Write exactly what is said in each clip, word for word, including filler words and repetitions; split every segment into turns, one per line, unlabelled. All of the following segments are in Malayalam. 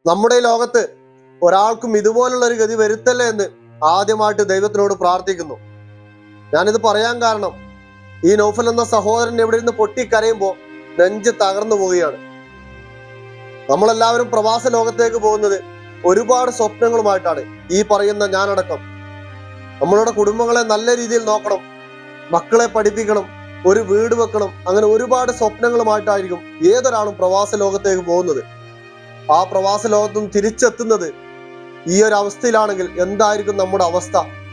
നമ്മുടെ ഈ ലോകത്ത് ഒരാൾക്കും ഇതുപോലുള്ള ഒരു ഗതി വരുത്തല്ലേ എന്ന് ആദ്യമായിട്ട് ദൈവത്തിനോട് പ്രാർത്ഥിക്കുന്നു. ഞാനിത് പറയാൻ കാരണം ഈ നൗഫൽ എന്ന സഹോദരൻ എവിടെ നിന്ന് പൊട്ടിക്കരയുമ്പോൾ നെഞ്ച് തകർന്നു പോവുകയാണ്. നമ്മളെല്ലാവരും പ്രവാസ ലോകത്തേക്ക് പോകുന്നത് ഒരുപാട് സ്വപ്നങ്ങളുമായിട്ടാണ്. ഈ പറയുന്ന ഞാനടക്കം നമ്മളുടെ കുടുംബങ്ങളെ നല്ല രീതിയിൽ നോക്കണം, മക്കളെ പഠിപ്പിക്കണം, ഒരു വീട് വെക്കണം, അങ്ങനെ ഒരുപാട് സ്വപ്നങ്ങളുമായിട്ടായിരിക്കും ഏതൊരാളും പ്രവാസ ലോകത്തേക്ക് പോകുന്നത്. ആ പ്രവാസ ലോകത്തും തിരിച്ചെത്തുന്നത് ഈ ഒരു അവസ്ഥയിലാണെങ്കിൽ എന്തായിരിക്കും നമ്മുടെ അവസ്ഥ?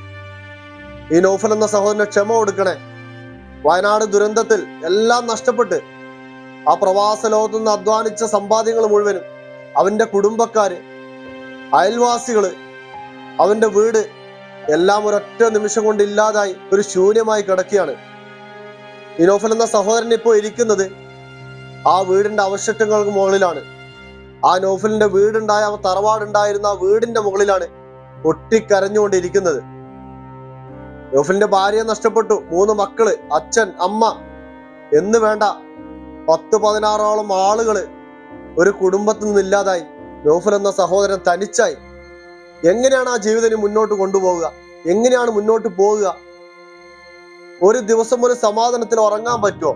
ഈ നൗഫൽ എന്ന സഹോദരന് ക്ഷമ കൊടുക്കണേ. വയനാട് ദുരന്തത്തിൽ എല്ലാം നഷ്ടപ്പെട്ട് ആ പ്രവാസ ലോകത്തു നിന്ന് അധ്വാനിച്ച സമ്പാദ്യങ്ങൾ മുഴുവനും അവന്റെ കുടുംബക്കാര്, അയൽവാസികള്, അവന്റെ വീട് എല്ലാം ഒരൊറ്റ നിമിഷം കൊണ്ട് ഇല്ലാതായി ഒരു ശൂന്യമായി കിടക്കുകയാണ്. ഈ നൗഫൽ എന്ന സഹോദരൻ ഇപ്പോൾ ഇരിക്കുന്നത് ആ വീടിന്റെ അവശിഷ്ടങ്ങൾക്ക് മുകളിലാണ്. ആ നൗഫലിന്റെ വീടുണ്ടായ ആ തറവാടുണ്ടായിരുന്ന ആ വീടിന്റെ മുകളിലാണ് പൊട്ടിക്കരഞ്ഞുകൊണ്ടിരിക്കുന്നത്. നൗഫലിന്റെ ഭാര്യയെ നഷ്ടപ്പെട്ടു, മൂന്ന് മക്കള്, അച്ഛൻ, അമ്മ എന്ന് വേണ്ട പത്ത് പതിനാറോളം ആളുകള് ഒരു കുടുംബത്തിൽ നിന്ന് ഇല്ലാതായി. നൗഫൽ എന്ന സഹോദരൻ തനിച്ചായി. എങ്ങനെയാണ് ആ ജീവിതം മുന്നോട്ട് കൊണ്ടുപോവുക? എങ്ങനെയാണ് മുന്നോട്ട് പോവുക? ഒരു ദിവസം ഒരു സമാധാനത്തിൽ ഉറങ്ങാൻ പറ്റുമോ?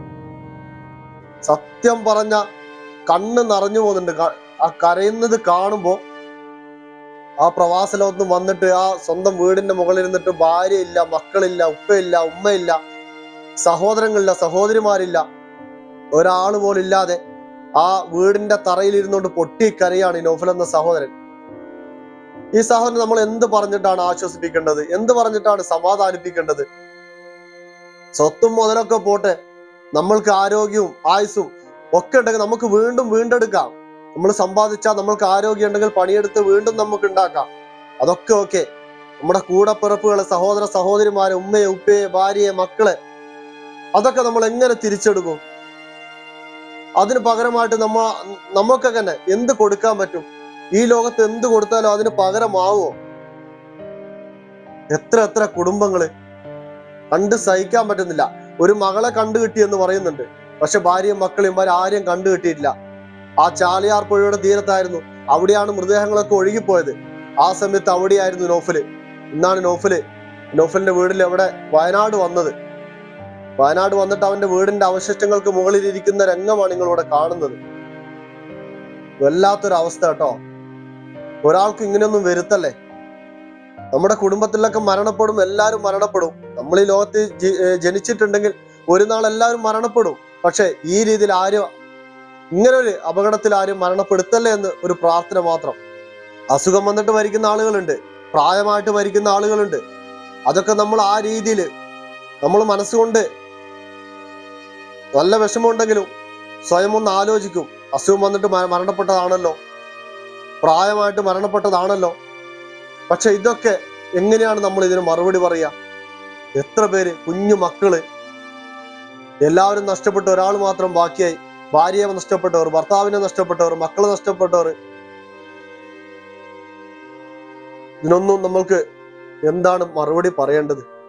സത്യം പറഞ്ഞ കണ്ണ് നിറഞ്ഞു പോകുന്നുണ്ട്. ആ കരയുന്നത് കാണുമ്പോ ആ പ്രവാസ ലോകത്ത് വന്നിട്ട് ആ സ്വന്തം വീടിന്റെ മുകളിൽ ഇരുന്നിട്ട് ഭാര്യയില്ല, മക്കളില്ല, ഉപ്പയില്ല, ഉമ്മയില്ല, സഹോദരങ്ങളില്ല, സഹോദരിമാരില്ല, ഒരാൾ പോലും ഇല്ലാതെ ആ വീടിന്റെ തറയിൽ ഇരുന്നുകൊണ്ട് പൊട്ടിക്കരയാണ് ഈ നൗഫൽ എന്ന സഹോദരൻ. ഈ സഹോദരൻ നമ്മൾ എന്ത് പറഞ്ഞിട്ടാണ് ആശ്വസിപ്പിക്കേണ്ടത്? എന്ത് പറഞ്ഞിട്ടാണ് സമാധാനിപ്പിക്കേണ്ടത്? സ്വത്തും മുതലൊക്കെ പോട്ടെ, നമ്മൾക്ക് ആരോഗ്യവും ആയുസ്സും ഒക്കെ ഉണ്ടെങ്കിൽ നമുക്ക് വീണ്ടും വീണ്ടെടുക്കാം. നമ്മൾ സമ്പാദിച്ചാൽ നമ്മൾക്ക് ആരോഗ്യം ഉണ്ടെങ്കിൽ പണിയെടുത്ത് വീണ്ടും നമുക്ക് ഉണ്ടാക്കാം. അതൊക്കെ ഓക്കെ. നമ്മുടെ കൂടപ്പിറപ്പുകളെ, സഹോദര സഹോദരിമാരെ, ഉമ്മയെ, ഉപ്പയെ, ഭാര്യയെ, മക്കളെ, അതൊക്കെ നമ്മൾ എങ്ങനെ തിരിച്ചെടുക്കും? അതിന് പകരമായിട്ട് നമ്മ നമുക്കൊക്കെ തന്നെ എന്ത് കൊടുക്കാൻ പറ്റും? ഈ ലോകത്ത് എന്ത് കൊടുത്താലും അതിന് പകരമാവോ? എത്ര എത്ര കുടുംബങ്ങള് കണ്ട് സഹിക്കാൻ പറ്റുന്നില്ല. ഒരു മകളെ കണ്ടു കിട്ടിയെന്ന് പറയുന്നുണ്ട്, പക്ഷെ ഭാര്യയും മക്കളെയും ആരെയും കണ്ടു കിട്ടിയിട്ടില്ല. ആ ചാലിയാർ പുഴയുടെ തീരത്തായിരുന്നു. അവിടെയാണ് മൃതദേഹങ്ങളൊക്കെ ഒഴുകിപ്പോയത്. ആ സമയത്ത് അവിടെയായിരുന്നു നൗഫല്. ഇന്നാണ് നൗഫല് നൗഫലിന്റെ വീട്ടിൽ എവിടെ വയനാട് വന്നത്. വയനാട് വന്നിട്ട് അവന്റെ വീടിന്റെ അവശിഷ്ടങ്ങൾക്ക് മുകളിൽ ഇരിക്കുന്ന രംഗമാണ് നിങ്ങളിവിടെ കാണുന്നത്. വല്ലാത്തൊരു അവസ്ഥ കേട്ടോ. ഒരാൾക്ക് ഇങ്ങനെയൊന്നും വരുത്തല്ലേ. നമ്മുടെ കുടുംബത്തിലൊക്കെ മരണപ്പെടും, എല്ലാവരും മരണപ്പെടും. നമ്മൾ ഈ ലോകത്ത് ജനിച്ചിട്ടുണ്ടെങ്കിൽ ഒരു നാൾ എല്ലാവരും മരണപ്പെടും. പക്ഷെ ഈ രീതിയിൽ ആരും ഇങ്ങനെ ഒരു അപകടത്തിൽ ആരും മരണപ്പെടുത്തല്ലേ എന്ന് ഒരു പ്രാർത്ഥന മാത്രം. അസുഖം വന്നിട്ട് മരിക്കുന്ന ആളുകളുണ്ട്, പ്രായമായിട്ട് മരിക്കുന്ന ആളുകളുണ്ട്. അതൊക്കെ നമ്മൾ ആ രീതിയിൽ നമ്മൾ മനസ്സുകൊണ്ട് നല്ല വിഷമമുണ്ടെങ്കിലും സ്വയം ഒന്ന് ആലോചിക്കും. അസുഖം വന്നിട്ട് മരണപ്പെട്ടതാണല്ലോ, പ്രായമായിട്ട് മരണപ്പെട്ടതാണല്ലോ. പക്ഷെ ഇതൊക്കെ എങ്ങനെയാണ് നമ്മൾ ഇതിന് മറുപടി പറയുക? എത്ര പേര്, കുഞ്ഞു മക്കള്, എല്ലാവരും നഷ്ടപ്പെട്ട ഒരാൾ മാത്രം ബാക്കിയായി. ഭാര്യയെ നഷ്ടപ്പെട്ടവർ, ഭർത്താവിനെ നഷ്ടപ്പെട്ടവർ, മക്കളെ നഷ്ടപ്പെട്ടവർ. ഇതിനൊന്നും നമ്മൾക്ക് എന്താണ് മറുപടി പറയേണ്ടത്?